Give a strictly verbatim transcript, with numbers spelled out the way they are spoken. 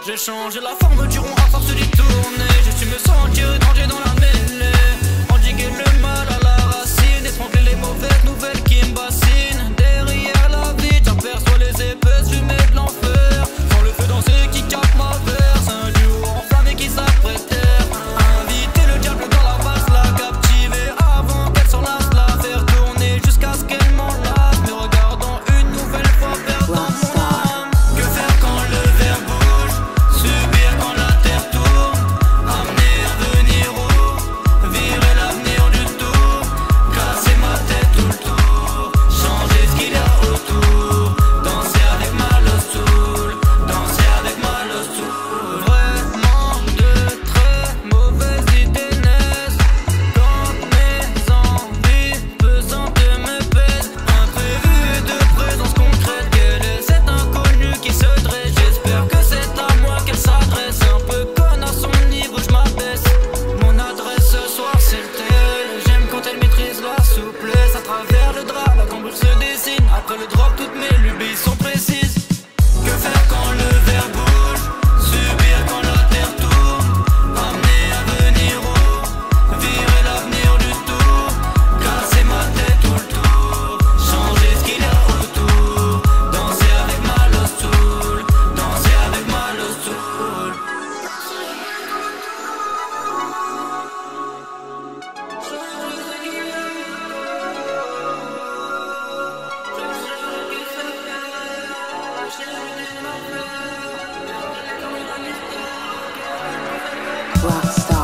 J'ai changé la forme du rond à force d'y tourner. Je suis me sentir danger dans la mêlée. Endiguer le mal à la racine, étrangler les mauvaises nouvelles qui me bassinent. Derrière la vie, j'aperçois les épaisses fumées de l'enfer. Sans le feu danser qui capte ma verse. Un duo enflammé qui s'apprête à inviter le diable dans la vase, la captiver avant qu'elle s'en lasse, la faire tourner jusqu'à ce qu'elle m'enlace. Me regardant une nouvelle fois perdant mon âme. Que faire quand le verre bouge? Subir quand la terre tourne. Amener à venir où? Virer l'avenir du tout. Casser ma tête tout le tour. Changer ce qu'il y a autour. Danser avec ma lost soul. Danser avec ma lost soul. Vraiment de très mauvaises idées naissent quand mes envies pesantes me pèsent. Imprévu de présence concrète. Quelle est cette inconnue qui se dresse? J'espère que c'est à moi qu'elle s'adresse. Un peu conne à son niveau, je m'abaisse. Mon adresse ce soir c'est le tel. J'aime quand elle maîtrise la souplesse. À travers le drap, la cambrure se dessine. Après le drop, toutes mes lubies sont précises. Que faire quand le verre bouge? Subir quand la terre tourne. Amener à venir où? Virer l'avenir du tout. Casser ma tête tout le tour. Changer ce qu'il y a autour. Danser avec ma lost soul. Danser avec ma lost soul. Rockstar.